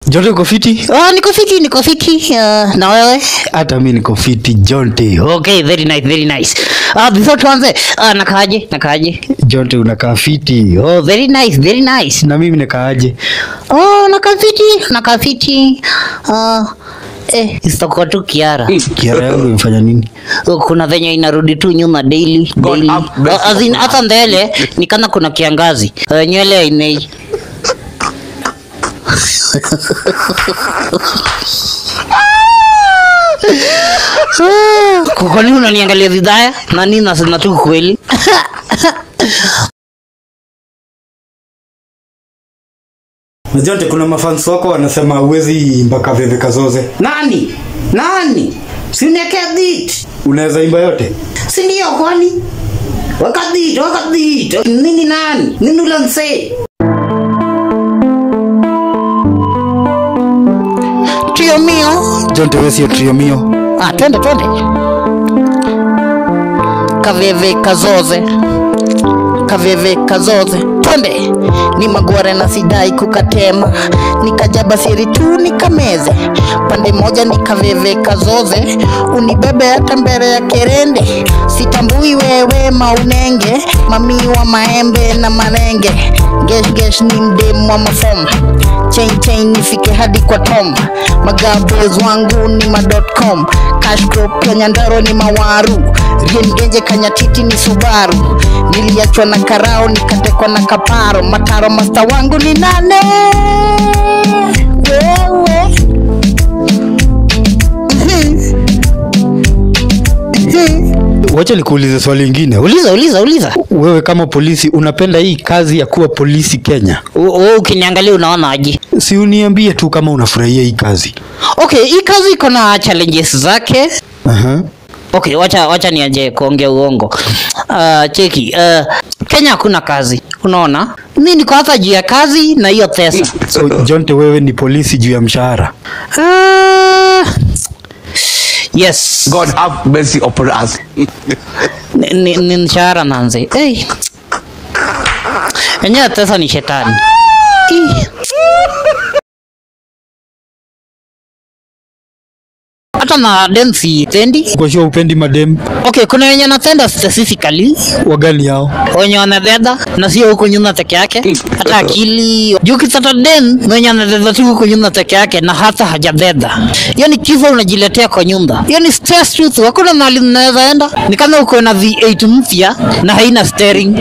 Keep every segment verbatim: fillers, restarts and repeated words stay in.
Johnte uko fiti? Ah, niko fiti, niko fiti. Uh, na wewe? Hata mimi niko fiti, Johnte. Okay, very nice, very nice. Ah, before tuanze, ah nakaaje? Nakaaje? Johnte unakaa fiti. Oh, very nice, very nice. Na mimi nakaaje? Oh, nakaa fiti, nakaa fiti. Ah, eh, isitakuwa tu Kiara. Kiara yangu imefanya nini? Kuna venye inarudi tu nyuma daily, daily. Azin hata mbele ni kana kuna kiangazi. Uh, nywele imei. Kwa nini unaniangalia vibaya? Na nini nasema tu kweli? Na Johnte, kuna mafans wako wanasema uwezi mpaka veve kazoze. Nani? Nani? Sinekea beat. Unaweza imba yote? Si ndio kwani? Wakati, wakati. Nini nani? Nini ulanse? Trio mio. Johnte, wewe sio trio mio. Ah, twende twende. Kaveve kazoze. Kaveve kazoze. Twende. Ni magware na sidai kukatema. Nikajaba siri tu nikameze. Pande moja nikaveve kazoze. Unibebe hata mbele ya kerende. Sitambui wewe maunenge. Mami wa maembe na marenge. Gesh gesh ni mdemu wa mafomu. Chain chain nifike hadi kwa Tom. Magabez wangu ni ma dot com. Cash crop Kenya ndaro ni mawaru. Rien genje kanyatiti ni Subaru. Niliachwa na karao nikatekwa na kaparo. Mataro master wangu ni nane. Wewe Wacha nikuulize swali lingine. Uliza uliza uliza. Wewe kama polisi unapenda hii kazi ya kuwa polisi Kenya? Wewe ukiniangalia unaona aje? Si uniambie tu kama unafurahia hii kazi. Okay, hii kazi iko na challenges zake. Aha. Uh-huh. Okay, wacha wacha niaje kuongea uongo. Uh, cheki, uh, Kenya hakuna kazi. Unaona? Mimi niko hapa juu ya kazi na hiyo pesa. So Johnte, wewe ni polisi juu ya mshahara? Uh, yes. God have mercy upon us. Ni ni mshahara nanze. Hey. Enyewe pesa ni shetani. Hata na densi tendi. Kwa sure upendi madem? Okay, kuna wenye napenda specifically. Wagani hao? Wenye wanadeda na sio huko nyuma peke yake. Hata akili. Juu kitata den wenye wanadeda tu huko nyuma peke yake na hata hajadeda. Yaani kifo unajiletea kwa nyumba. Yaani stress truth. Hakuna mahali mnaweza enda. Ni kama uko na V eight mpya na haina steering.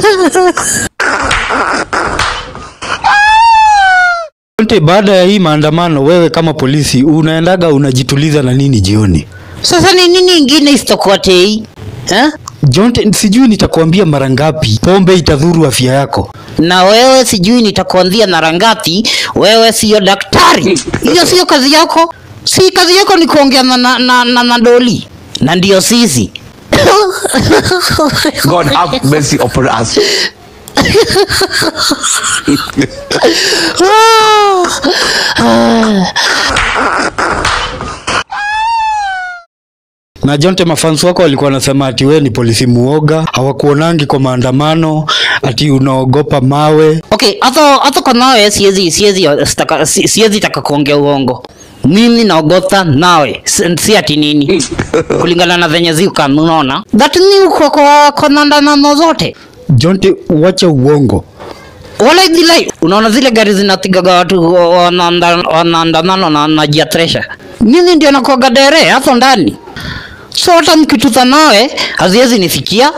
Johnte, baada ya hii maandamano wewe kama polisi unaendaga unajituliza na nini jioni? Sasa ni nini ingine istokote hii? Eh? Johnte, sijui nitakwambia mara ngapi pombe itadhuru afya yako. Na wewe sijui nitakwambia mara ngapi wewe sio daktari. Hiyo sio kazi yako. Si kazi yako ni kuongea na na na, na, na doli. Na ndio sisi. God have mercy upon us. Na Johnte, mafans wako walikuwa wanasema ati wewe ni polisi muoga, hawakuonangi kwa maandamano, ati unaogopa mawe. Okay, hata hata kwa nawe siwezi siwezi siwezi taka kuongea uongo. Mimi naogopa nawe, si ati nini. Kulingana na venye ziko unaona. That ni uko kwa kwa maandamano zote. Johnte, wacha uongo. Wala idilai, unaona zile gari zinatigaga watu wanaandamana na najia tresha. Mimi ndio nakuaga dere hapo ndani. So hata mkituta nawe haziwezi nifikia.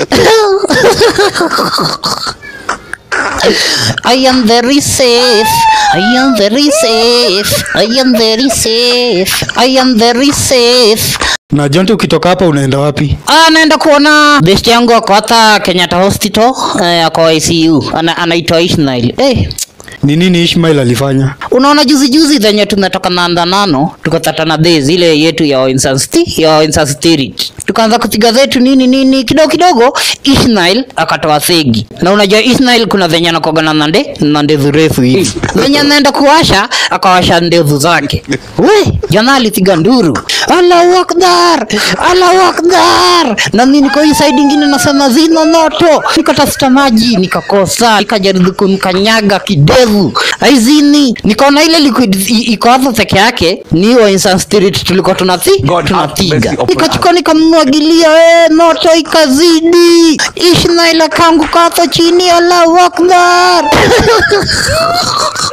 I am very safe. I am very safe. I am very safe. I am very safe. Na Johnte, ukitoka hapa unaenda wapi? Ah, naenda kuona best yangu ako hata Kenyatta Hospital, eh, kwa I C U. Ana anaitwa Ishmael. Eh. Ni nini Ishmael alifanya? Unaona juzi juzi zenye tumetoka na andamano, tukatata na days ile yetu ya insanity, ya insanity. Tukaanza kupiga zetu nini nini kidogo kidogo, Ishmael akatoa fegi. Na unajua Ishmael kuna venye anakoga na nande, na ndevu refu hivi. Venye anaenda kuwasha, akawasha ndevu zake. We, jana alipiga nduru. Allahu Akbar, Allahu Akbar. Na mimi niko hii side nyingine nasema zino moto. Nikatafuta maji nikakosa, nikajaribu kumkanyaga kidevu. Aizini, nikaona ile liquid iko hapo peke yake, ni wa instant spirit tulikuwa tunati tunatiga. Nikachukua nikamwagilia, eh, moto ikazidi. Ishmael akaanguka hapo chini. Allahu Akbar.